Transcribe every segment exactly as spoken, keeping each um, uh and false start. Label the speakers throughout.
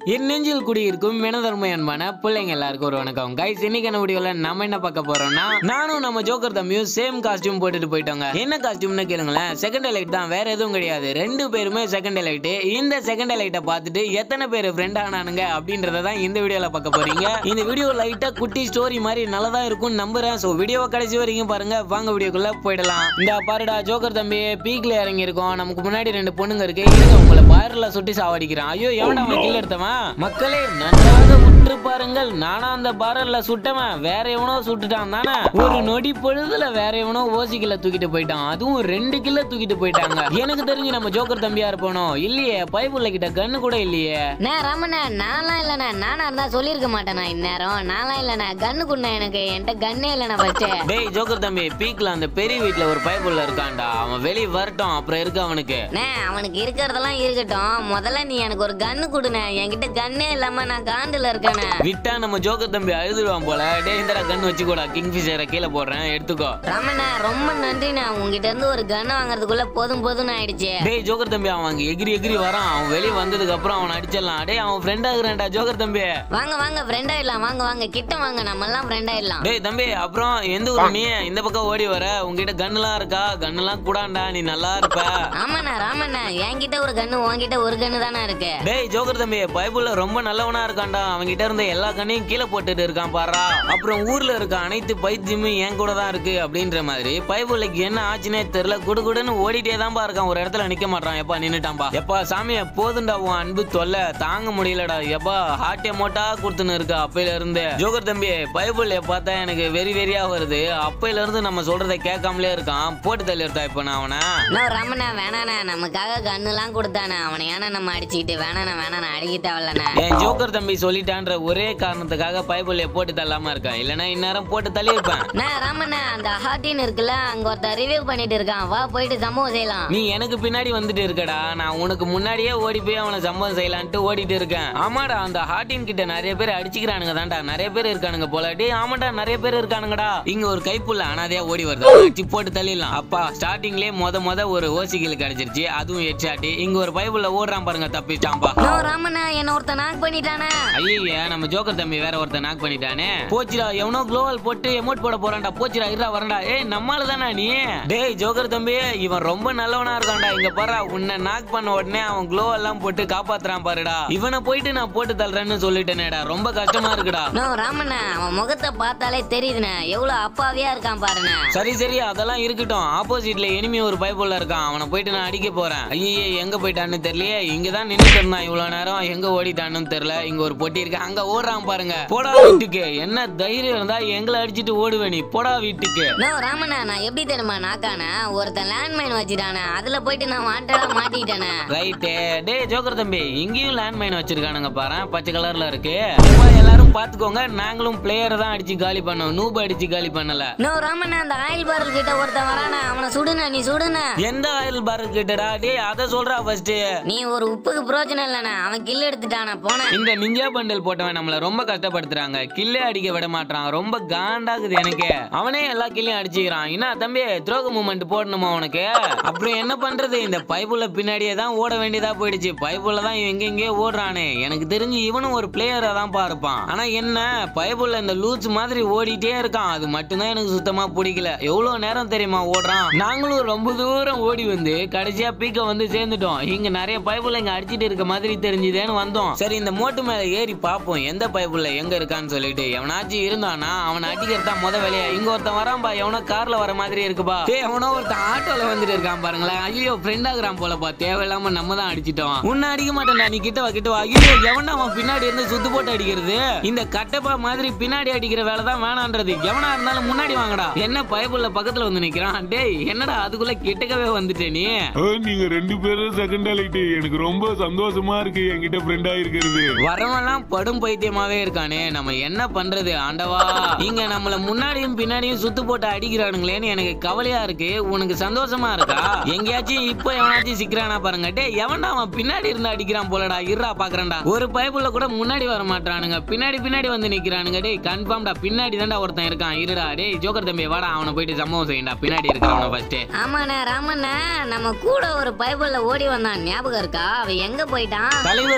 Speaker 1: என் நெஞ்சில் குடியிருக்கும் மெனதர்மை அன்பான பிள்ளைங்க எல்லாருக்கும் ஒரு வணக்கம். கைஸ், இன்னைக்கான வீடியோல நம்ம என்ன பார்க்க போறோம்னா, நானும் நம்ம ஜோக்கர் தம்பியும் சேம் காஸ்டியூம் போட்டுட்டு போயிட்டோங்க. என்ன காஸ்டியூம்னு கேளுங்களேன். செகண்ட் லைட் தான், வேற எதுவும் கிடையாது. ரெண்டு பேருமே செகண்ட் லைட். இந்த செகண்ட் லைட்டை பார்த்துட்டு எத்தனை பேர் ஃப்ரெண்ட் ஆனானுங்க அப்படின்றத தான் இந்த வீடியோல பார்க்க போறீங்க. இந்த வீடியோ லைட்டா குட்டி ஸ்டோரி மாதிரி நல்லதா இருக்கும் நம்புறேன். சோ வீடியோவை கடைசி வரைக்கும் பாருங்க. வாங்க வீடியோக்குள்ள போயிடலாம். இந்த பாருடா ஜோக்கர் தம்பி பீக்ல இறங்கி இருக்கோம். நமக்கு முன்னாடி ரெண்டு பொண்ணுங்க இருக்கு. இருங்க உங்களை பார்ல சுட்டி சாவடிக்கிறான். ஐயோ எவன்டா அவன் கில் எடுத்தவன்? மக்களே நன்றாக உற்று பாருங்கள். நானா அந்த பார்ல சுட்டவன், வேற எவனோ சுட்டுட்டான் தானே. ஒரு நொடி பொழுதுல வேற எவனோ ஓசி கில்ல தூக்கிட்டு போயிட்டான். அதுவும் ரெண்டு கில்ல தூக்கிட்டு போயிட்டாங்க. எனக்கு தெரிஞ்சு நம்ம ஜோக்கர் தம்பியா இருப்போனோ. இல்லையே, பைப்புள்ள கிட்ட கண்ணு கூட இல்லையே.
Speaker 2: ரமணா நானா இல்லண்ணா, நானா இருந்தா சொல்லிருக்க மாட்டேனா இந்நேரம். நானா இல்லண்ணா, கண்ணு குண்ணா எனக்கு என்கிட்ட கண்ணே இல்லண்ணா. ஃபர்ஸ்ட்
Speaker 1: டேய் ஜோக்கர் தம்பி, பீக்ல அந்த பெரிய வீட்ல ஒரு பைப்புள்ள இருக்கான்டா. அவன் வெளிய வரட்டும், அப்புறம் இருக்கு அவனுக்கு.
Speaker 2: அவனுக்கு இருக்கிறதெல்லாம் இருக்கட்டும், முதல்ல நீ எனக்கு ஒரு கண்ணு குடுனே. என்கிட்ட கண்ணே இல்லாம நான் காண்டுல இருக்கேனே.
Speaker 1: விட்டா நம்ம ஜோக்கர் தம்பி அழுதுடுவான் போல. டேய் இந்தடா கண்ணு வச்சுக்கோடா, கிங்ஃபிஷரை கீழே போடுறேன், எடுத்துக்கோ.
Speaker 2: ரமணா ரொம்ப நன்றிண்ணா, உங்ககிட்ட இருந்து ஒரு கண்ணு வாங்குறதுக்குள்ள போதும் போதும் ஆயிடுச்சு.
Speaker 1: டேய் ஜோக்கர் தம்பி, அவன் எகிரி எகிரி வரான். அவன் வெளியே வந்ததுக்கு அப்புறம் அவன் அடிச்சிடலாம். டேய் அவன் ஃப்ரெண்ட் ஆகுறான்டா ஜோக்கர் தம்பி.
Speaker 2: வாங்க வாங்க ஃப்ரெண்ட் ஆயிடலாம், வாங்க வாங்க கிட்ட வாங்க, நம்ம எல்லாம் ஃப்ரெண்ட் ஆயிடலாம்.
Speaker 1: டேய் தம்பி, அப்புறம் எந்த ஊர் நீ? இந்த பக்கம் ஓடி வர. உங்ககிட்ட கண்ணுலாம் இருக்கா? கண்ணுலாம் கூடாண்டா, நீ நல்லா இருப்ப.
Speaker 2: ஆமாண்ணா ராமண்ணா, என்கிட்ட ஒரு கண்ணு, உன்கிட்ட ஒரு கண்ணு தானே இருக்கு.
Speaker 1: டேய் ஜோக்கர் தம்பி, பைபிள்ல ரொம்ப நல்லவனா இருக்கான்டா. அவன்கிட்ட இருந்த எல்லா கண்ணையும் கீழே போட்டுட்டு இருக்கான் பாரா. அப்புறம் ஊர்ல இருக்க அனைத்து பைத்தியமும் என் கூட தான் இருக்கு அப்படின்ற மாதிரி பைபிளுக்கு என்ன ஆச்சுன்னே தெரியல. குடுகுடுன்னு ஓடிட்டே தான்பா இருக்கான். ஒரு இடத்துல நிக்க மாட்டான். எப்பா நின்னுட்டான்பா. எப்பா சாமிய போதுண்டா, உன் அன்பு தொல்லை தாங்க முடியலடா. எப்பா ஹார்ட் எமோட்டா கொடுத்துன்னு இருக்கு அப்பையில இருந்து. ஜோக்கர் தம்பி, பைபிள் பார்த்தா எனக்கு வெறி வெறியா வருது. அப்பையில இருந்து நம்ம சொல்றதை கேட்காமலே இருக்கான். போட்டு தள்ளி எடுத்தா இப்ப நான் அவனை.
Speaker 2: ரமணா வேணாண்ணா, நமக்காக கண்ணு எல்லாம் கொடுத்தானே, அவனை ஏன்னா நம்ம அடிச்சுக்கிட்டு வேணாண்ணா வேணாண்ணா அடிக்க தேவையில்லண்ணா.
Speaker 1: என் ஜோக்கர் தம்பி சொல்லிட்டான்ற ஒரே காரணத்துக்காக பைபிள் போட்டு தள்ளாம இருக்கேன். இல்லன்னா இந்நேரம் போட்டு தள்ளி இருப்பேன்.
Speaker 2: ராமண்ணா, அந்த ஹார்டின் இருக்குல்ல, அங்க ஒருத்தர் ரிவ்யூ பண்ணிட்டு இருக்கான். வா போயிட்டு சம்பவம் செய்யலாம்.
Speaker 1: நீ எனக்கு பின்னாடி வந்துட்டு இருக்கடா. நான் உனக்கு முன்னாடியே ஓடி போய் அவனை சம்பவம் செய்யலான்ட்டு ஓடிட்டு இருக்கேன். ஆமாடா, அந்த ஹார்டின் கிட்ட நிறைய பேர் அடிச்சுக்கிறானுங்க தான்டா. நிறைய பேர் இருக்கானுங்க போல. டே ஆமாடா, நிறைய பேர் இருக்கானுங்கடா. இங்க ஒரு கைப்புள்ள அனாதையா ஓடி வருது. அடிச்சு போட்டு தள்ளிடலாம். அப்பா ஸ்டார்டிங்லயே மொத மொத ஒரு ஓசிகள் கிடைச்சிருச்சு. அதுவும் ஹெட்ஷாட். இங்க ஒரு பைப்புள்ள ஓடுறான் பாருங்க, தப்பிச்சாம்பா.
Speaker 2: ராமண்ணா, என்ன ஒருத்தன் நாக் பண்ணிட்டானே.
Speaker 1: ஐயா, நம்ம ஜோக்கர் தம்பி வேற ஒருத்தன் நாக் பண்ணிட்டானே. போச்சுடா, எவனோ குளோவல் போட்டு எமோட் போட போறான்டா. போச்சுடா, இருடா வரண்டா. ஏய் நம்மால தானே நீ? டேய் ஜோக்கர் தம்பி, இவன் ரொம்ப நல்லவனா இருக்கான்டா. இங்க பாரு, உன்னை நாக் பண்ண உடனே அவன் குளோ எல்லாம் போட்டு காப்பாத்துறான் பாருடா. இவனை போயிட்டு நான் போட்டு தள்ளுறேன்னு சொல்லிட்டேனேடா. ரொம்ப கஷ்டமா இருக்குடா.
Speaker 2: நோ ராமண்ணா, அவன் முகத்தை பார்த்தாலே தெரியுதுண்ணே, எவ்வளவு அப்பாவியா இருக்கான் பாருண்ணே.
Speaker 1: சரி சரி, அதெல்லாம் இருக்கட்டும். ஆப்போசிட்ல எனிமி ஒரு பைப்புள்ள இருக்கான். அவனை போயிட்டு நான் அடிக்க போறேன். ஐயே, எங்க போயிட்டான்னு தெரியலையே. இங்கதான் நின்னுட்டு இருந்தான் இவ்வளவு நேரம். எங்க ஓடிட்டான்னு தெரியல. இங்க ஒரு பொட்டி இருக்கு, அங்க ஓடுறான் பாருங்க. போடா வீட்டுக்கு. என்ன தைரியம் இருந்தா எங்களை அடிச்சுட்டு ஓடுவே நீ? போடா வீட்டுக்கு.
Speaker 2: நோ ராமண்ணா, நான் எப்படி தெரியுமா நாக்கானே, ஒருத்தன் லேண்ட் மைன் வச்சுட்டானே, அதுல போயிட்டு நான் வாண்டடா மாட்டிட்டேனே.
Speaker 1: ரைட்டு. டேய் ஜோக்கர் தம்பி, இங்கேயும் லேண்ட் மைன் வச்சிருக்கானுங்க பாரு, பச்சை கலர்ல இருக்கு. எல்லாரும் பாத்துக்கோங்க, நாங்களும் பிளேயரை தான் அடிச்சு காலி பண்ணோம், நூப அடிச்சு காலி பண்ணல.
Speaker 2: நோ ராமண்ணா, அந்த ஆயில் பாரல் கிட்ட ஒருத்தன் வரானே, அவனை சுடுன, நீ சுடுன.
Speaker 1: எந்த ஆயில் பாரல் கிட்டடா? டேய் அத சொல்றா ஃபர்ஸ்ட்.
Speaker 2: நீ ஒரு உப்புக்கு பிரயோஜனம் இல்லண்ணா, அவன் கில் எடுத்துட்டானா போன.
Speaker 1: இந்த நிஞ்சா பண்டல் போட்டவன் நம்மள ரொம்ப கஷ்டப்படுத்துறாங்க. கில்லே அடிக்க விட மாட்டான். ரொம்ப காண்டாகுது எனக்கு. அவனே எல்லா கில்லையும் அடிச்சுக்கிறான். என்ன தம்பி, த்ரோக மூமெண்ட் போடணுமா உனக்கு? அப்புறம் என்ன பண்றது? இந்த பைப்புள்ள பின்னாடியே தான் ஓட வேண்டியதா போயிடுச்சு. பைப்புள்ள தான் எங்க எங்கேயோ ஓடுறானே. எனக்கு தெரிஞ்சு இவனும் ஒரு பிளேயரா தான் பார்ப்பான். ஆனா என்ன, பைப்புள்ள இந்த லூச் மாதிரி ஓடிட்டே இருக்கான். அது மட்டும்தான் எனக்கு சுத்தமா பிடிக்கல. எவ்வளவு நேரம் தெரியுமா ஓடுறான்? நாங்களும் ரொம்ப தூரம் ஓடி வந்து கடைசியா பீக்க வந்து சேர்ந்துட்டோம். இங்க நிறைய பைப்புள்ள இங்க அடிச்சிட்டு இருக்க மாதிரி தெரிஞ்சுதேன்னு வந்தோம். சரி, இந்த மோட்டு மேல ஏறி பாப்போம் எந்த பைப்புள்ள எங்க இருக்கான்னு சொல்லிட்டு. எவனாச்சும் இருந்தானா அவனை அடிக்கிறதா முத வேலையா. இங்க ஒருத்தன் வரான்பா, எவனோ கார்ல வர மாதிரி இருக்குப்பா. டேய் எவனோ ஒருத்தன் ஆட்டோல வந்துட்டு இருக்கான் பாருங்களேன். ஐயோ ஃப்ரெண்ட் ஆகுறான் போலப்பா. தேவையில்லாம நம்ம தான் அடிச்சிட்டோம். உன்னை அடிக்க மாட்டேன்டா, நீ கிட்ட வா கிட்ட வா. ஐயோ எவனா அவன் பின்னாடி இருந்து சுத்து போட்டு அடிக்கிறது. இந்த கட்டப்பா மாதிரி பின்னாடி அடிக்கிற வேலை தான் வேணான்றது. எவனா இருந்தாலும் முன்னாடி வாங்கடா. என்ன பைப்புள்ள பக்கத்துல வந்து நிக்கிறான். டேய் என்னடா அதுக்குள்ள கிட்டக்கவே வந்துட்டே நீ?
Speaker 3: நீங்க ரெண்டு பேரும் செகண்ட் ஆயிட்டு எனக்கு ரொம்ப சந்தோஷமா இருக்கு என்கிட்ட ஃப்ரெண்டா இருக்கிறது.
Speaker 1: வரவெல்லாம் படும் பைத்தியமாவே இருக்கானே. நம்ம என்ன பண்றது ஆண்டவா? இங்க நம்மள முன்னாடியும் பின்னாடியும் சுத்து போட்டு அடிக்கிறானுங்களேன்னு எனக்கு கவலையா இருக்கு. உனக்கு சந்தோஷமா இருக்கா? எங்கேயாச்சும் இப்ப எவனாச்சும் சிக்கிறானா பாருங்க. டேய் எவன்டா அவன் பின்னாடி இருந்து அடிக்கிறான் போலடா. இருடா பாக்குறேன்டா. ஒரு பைப்புள்ள கூட முன்னாடி வர மாட்டானுங்க, பின்னாடி பின்னாடி வந்து நிக்கிறானுங்க. டேய் கன்ஃபார்ம்டா பின்னாடி தான்டா ஒருத்தன் இருக்கான். இருடா. டேய் ஜோக்கர் தம்பி வாடா, அவனை போயிட்டு சம்பவம் செய்யண்டா. பின்னாடி இருக்கவன ஃபர்ஸ்ட்.
Speaker 2: ஆமாண்ணா ராமண்ணா, நம்ம கூட ஒரு பைப்புள்ள ஓடி வந்தான், ஞாபகம் இருக்கா? அவன் எங்க போயிட்டான்?
Speaker 1: தலைவர் ஆர்வ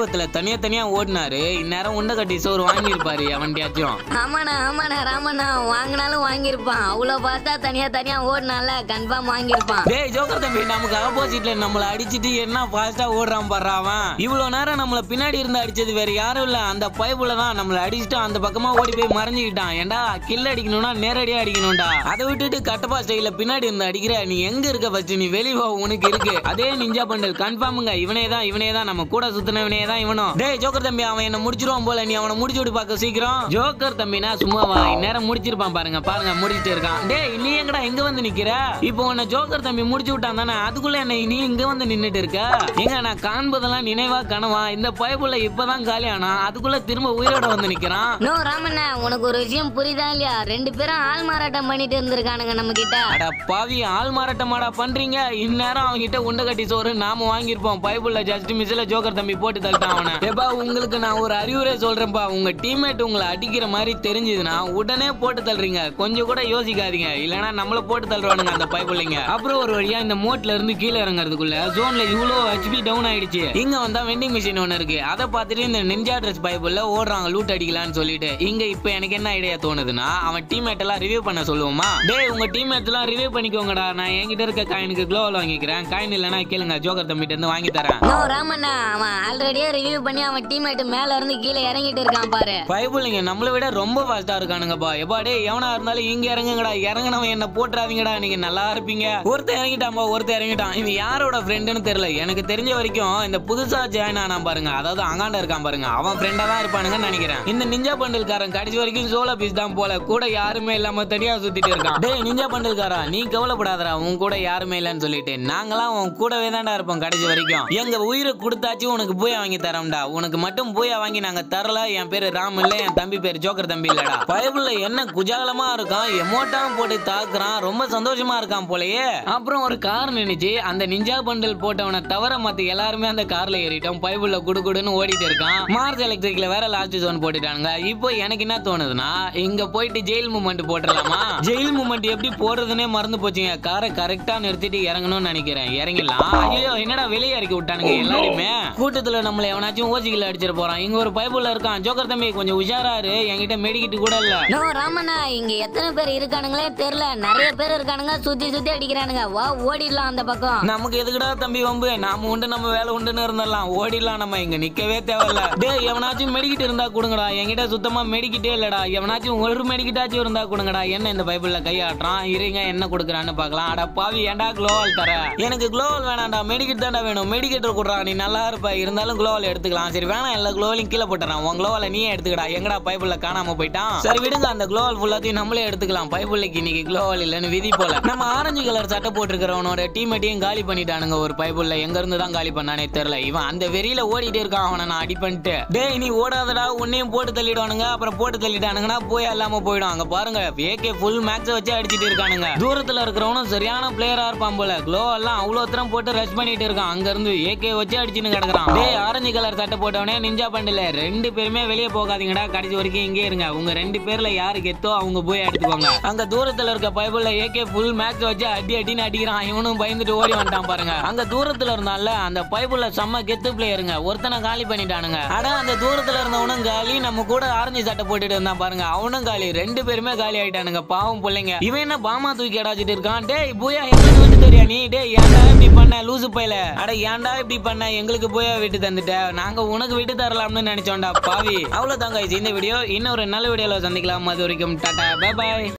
Speaker 1: ஆர்வத்துல தனியா தனியா ஓடினாரு இந்நேரம் உண்டை கட்டி சோறு வாங்கியிருப்பாரு அவன்கிட்டயாச்சும்.
Speaker 2: ஆமாண்ணா ஆமாண்ணா ராமண்ணா வாங்கினாலும் வாங்கியிருப்பான். அவ்வளவு பார்த்தா தனியா தனியா ஓடினால கன்ஃபார்ம் வாங்கியிருப்பான்.
Speaker 1: டேய் ஜோக்கர் தம்பி, நமக்கு ஆப்போசிட்ல நம்மள அடிச்சிட்டு என்ன ஃபாஸ்டா ஓடுறான் பாரு அவன். இவ்வளவு நேரம் நம்மள பின்னாடி இருந்து அடிச்சது வேற யாரும் இல்ல, அந்த பைப்புல தான் நம்மள அடிச்சுட்டு அந்த பக்கமா ஓடி போய் மறைஞ்சுக்கிட்டான். ஏண்டா கில் அடிக்கணும்னா நேரடியா அடிக்கணும்டா, அதை விட்டுட்டு கட்டப்பா ஸ்டைல பின்னாடி இருந்து அடிக்கிற. நீ எங்க இருக்க ஃபர்ஸ்ட், நீ வெளிய வா, உனக்கு இருக்கு. அதே நிஞ்சா பண்டல் கன்ஃபார்முங்க, இவனே தான் இவனே தான் நம்ம கூட சுத்தினவனே தான் இவனும். டேய் ஜோக்கர் தம்பி, அவன் என்ன முடிச்சிருவான் போல, நீ அவனை முடிச்சு விட்டு பாக்க சீக்கிரம். ஜோக்கர் தம்பினா சும்மாவா, இந்நேரம் முடிச்சிருப்பான் பாருங்க பாருங்க முடிச்சிட்டு இருக்கான். டேய் நீ எங்கடா இங்க வந்து நிக்கிற? இப்போ உன்னை ஜோக்கர் தம்பி முடிச்சு விட்டான் தானே, அதுக்குள்ள என்ன நீ இங்க வந்து நின்னுட்டு இருக்க? எங்க நான் காண்பதெல்லாம் நினைவா கனவா? இந்த பைப்புல இப்பதான் காலியானா அதுக்குள்ள திரும்ப உயிரோட வந்து நிக்கிறான்.
Speaker 2: நோ ராமண்ணா, உனக்கு ஒரு விஷயம் புரியுதா இல்லையா? ரெண்டு பேரும் ஆள் மாறாட்டம் பண்ணிட்டு இருந்திருக்கானுங்க நம்ம கிட்ட.
Speaker 1: அட பாவி, ஆள் மாறாட்டமாடா பண்றீங்க? இந்நேரம் அவங்க கிட்ட உண்டை கட்டி சோறு நாம வாங்கியிருப்போம். பைப்புல ஜஸ்ட் மிஸ்ல ஜோக்கர் தம்பி போட்டு தள்ளிட்டான் அவனை. ஏப்பா உங்களுக்கு நான் ஒரு அறிவுரை சொல்றேன்ப்பா, உங்க டீம்மேட் உங்களை அடிக்கிற மாதிரி தெரிஞ்சதுன்னா உடனே போட்டு தள்ளுறீங்க, கொஞ்சம் கூட யோசிக்காதீங்க, இல்லனா நம்மள போட்டு தள்ளுவானுங்க அந்த பைப்புலங்க. அப்புறம் ஒரு வழியா இந்த மோட்ல இருந்து கீழே இறங்குறதுக்குள்ள ஜோன்ல இவ்வளோ ஹெச்பி டவுன் ஆயிடுச்சு. இங்க வந்தா வெண்டிங் மிஷின் ஒன்னு இருக்கு, அதை பார்த்துட்டு இந்த நிஞ்சா ட்ரெஸ் பைப்புல ஓடுறாங்க லூட் அடிக்கலாம்னு சொல்லிட்டு. இங்க இப்ப எனக்கு என்ன ஐடியா தோணுதுன்னா, அவன் டீம்மேட் எல்லாம் ரிவ்யூ பண்ண சொல்லுவோமா? டேய் உங்க டீம்மேட் எல்லாம் ரிவ்யூ பண்ணிக்கோங்கடா, நான் என்கிட்ட இருக்க காயினுக்கு க்ளோவல் வாங்கிக்கிறேன், காயின் இல்லனா கேளுங்க ஜோக்கர் தம்பிட்ட இருந்து வாங்கி தரேன்.
Speaker 2: நோ ராமண்ணா, அவன் ஆல்ரெடியே ரிவ்யூ பண்ணி அவன் டீம்மேட் மேல இருந்து கீழே இறங்கிட்டு இருக்கான் பாரு.
Speaker 1: பைப்புலங்க நம்மள விட ரொம்ப ஃபாஸ்டா இருக்கானுங்கப்பா. எப்பா டேய் எவனா இருந்தாலும் இங்க இறங்குங்கடா, இறங்குனவன் என்ன போட்டுறாதீங்கடா, நீங்க நல்லா இருப்பீங்க. ஒருத்தர் இறங்கிட்டான்பா, ஒருத்தர் இறங்கிட்டான். இவன் யாரோட ஃப்ரெண்டுன்னு தெரியல, எனக்கு தெரிஞ்ச வரைக்கும் இந்த புதுசா ஜாயின் ஆனா பாருங்க, அதாவது அங்காண்ட இருக்கான் பாருங்க, அவன் ஃப்ரெண்டா தான் இருப்பானுங்கன்னு நினைக்கிறேன். இந்த நிஞ்சா பண்டல்காரன் கடைசி வரைக்கும் சோலோ பீஸ் தான் போல, கூட யாருமே இல்லாம தனியா சுத்திட்டு இருக்கான். டேய் நிஞ்சா பண்டல்காரா, நீ கவலைப்படாதடா, உன் கூட யாருமே இல்லன்னு சொல்லிட்டு நாங்களாம் உன் கூடவே தான்டா இருப்போம் கடைசி வரைக்கும். எங்க உயிரை கொடுத்தாச்சு உனக்கு போய் வாங்கி தரோம்டா, உனக்கு மட்டும் போய் வாங்கி நாங்க தரல. என் பேரு ராம் இல்ல, என் தம்பி பேரு ஜோக்கர் தம்பி இல்லடா. பைப்புல என்ன குஜாலமா இருக்கான், எமோட்டாவும் போட்டு தாக்குறான், ரொம்ப சந்தோஷமா இருக்கான் போலயே. அப்புறம் ஒரு கார் நினைச்சு அந்த நிஞ்சா பண்டல் போட்டவனை தவிர மத்த எல்லாருமே அந்த கார்ல ஏறிட்டோம். பைப்புல குடுகுடுன்னு ஓடிட்டு இருக்கான். மார்ஸ் எலக்ட்ரிக்ல வேற லாஸ்ட் ஜோன் போட்டுட்டானுங்க. இப்போ எனக்கு என்ன தோணுதுன்னா, இங்க போயிட்டு ஜெயில் மூமெண்ட் போட்டுடலாமா? ஜெயில் மூமெண்ட் எப்படி போடுறதுன்னே மறந்து போச்சுங்க. காரை கரெக்டா நிறுத்திட்டு இறங்கணும்னு நினைக்கிறேன், இறங்கிடலாம். ஐயோ என்னடா வெளியே இறக்கி விட்டானுங்க எல்லாருமே. கூட்டத்துல நம்மள எவனாச்சும் ஓசிக்கல அடிச்சிட்டு போறான். இங்க ஒரு பைப்புல இருக்கான். ஜோக்கர் தம்பி கொஞ்சம் உஷாராரு, என்கிட்ட மெடிக்கிட்டு கூட இல்ல.
Speaker 2: நோ ராமண்ணா, இங்க எத்தனை பேர் இருக்கானுங்களே தெரியல, நிறைய பேர் இருக்கானுங்க, சுத்தி சுத்தி அடிக்கிறானுங்க. வா ஓடிடலாம் அந்த பக்கம்.
Speaker 1: நமக்கு எதுக்குடா தம்பி வம்பு, நாம உண்டு நம்ம வேலை உண்டுன்னு இருந்தலாம், ஓடிடலாம், நம்ம இங்க நிக்கவே தேவையில்ல. டேய் எவனாச்சும் மெடிக்கிட்டு இருந்தா கொடுங்கடா, என்கிட்ட சுத்தமா மெடிக்கிட்டே இல்லடா, எவனாச்சும் ஒரு மெடிக்கிட்டாச்சும் இருந்தா கொடுங்கடா. என்ன இந்த பைபிள்ல கையாட்டுறான், இருங்க என்ன கொடுக்குறான்னு பாக்கலாம். அட பாவி, ஏன்டா குளோவால் தர? எனக்கு குளோவால் வேணாம்டா, மெடிக்கிட் தான்டா வேணும். மெடிக்கெட் கொடுறா, நீ நல்லா இருப்ப, இருந்தாலும் குளோவால் எடுத்துக்கலாம். சரி வேணாம், எல்லா குளோவாலையும் கீழே போட்டுறான், உன் குளோவால நீயே எடுத்துக்கடா. எங்கடா பைபிள்ல காணாம போயிட்டான்? சரி விடுங்க, அந்த குளோவால் ஃபுல்லாத்தையும் நம்மளே எடுத்துக்கலாம். பைபிளுக்கு இன்னைக்கு குளோவால் இல்லன்னு விதி போல. நம்ம ஆரஞ்சு கலர் சட்டை போட்டுருக்கிறவனோட டீமேட்டையும் காலி பண்ணிட்டானுங்க ஒரு பைபிள்ல. எங்க இருந்து தான் காலி பண்ணானே தெரியல. இவன் அந்த வெறியில ஓடிட்டே இருக்கான், அவனை நான் அடி பண்ணிட்டு. டேய் நீ ஓடாதடா, உன்னையும் போட்டு தள்ளிடுவானுங்க. அப்புறம் போட்டு தள்ளிட்டானுங்கன்னா போய் இல்லாம போயிடும். அங்க பாருங்க, ஏகே ஃபுல் மேக்ஸ் வச்சு அடிச்சிட்டு இருக்கானுங்க. தூரத்துல இருக்கிறவனும் சரியான பிளேயரா இருப்பான் போல. க்ளோ எல்லாம் அவ்வளவு தரம் போட்டு ரஷ் பண்ணிட்டு இருக்கான். அங்க இருந்து ஏகே வச்சு அடிச்சுன்னு கிடக்குறான். டேய் ஆரஞ்சு கலர் சட்டை போட்டவனே நிஞ்சா பண்டல, ரெண்டு பேருமே வெளியே போகாதீங்கடா, கடைசி வரைக்கும் இங்கே இருங்க. உங்க ரெண்டு பேர்ல யாரு கெத்தோ அவங்க போய் எடுத்துக்கோங்க. அங்க தூரத்துல இருக்க பைபிள்ல ஏகே ஃபுல் மேக்ஸ் வச்சு அடி அடின்னு அடிக்கிறான். இவனும் பயந்துட்டு ஓடி வந்துட்டான் பாருங்க. அங்க தூரத்துல இருந்தால அந்த பைபிள்ல செம்ம கெத்து பிளேயருங்க, ஒருத்தனை காலி பண்ணிட்டானுங்க. அட அந்த தூரத்துல இருந்தவனும் காலி, நம்ம கூட ஆரஞ்சு சட்டை போட்டுட்டு இருந்தான் பாருங்க, அவனும் காலி. ரெண்டு பேருமே காலி ஆயிட்டானுங்க, பாவம் பிள்ளைங்க. இவன் என்ன பாமா தூக்கி அடாச்சிட்டு இருக்கான். டேய் போயா, எங்களுக்கு விட்டு தெரியா நீ? டேய் ஏன்டா இப்படி பண்ண லூசு பையல? அட ஏன்டா இப்படி பண்ண, எங்களுக்கு போயா விட்டு தந்துட்ட, நாங்க உனக்கு விட்டு தரலாம்னு நினைச்சோம்டா பாவி. அவ்வளவுதாங்க இந்த வீடியோ. இன்னொரு நல்ல வீடியோல சந்திக்கலாம். அது வரைக்கும் டாடா பை பை.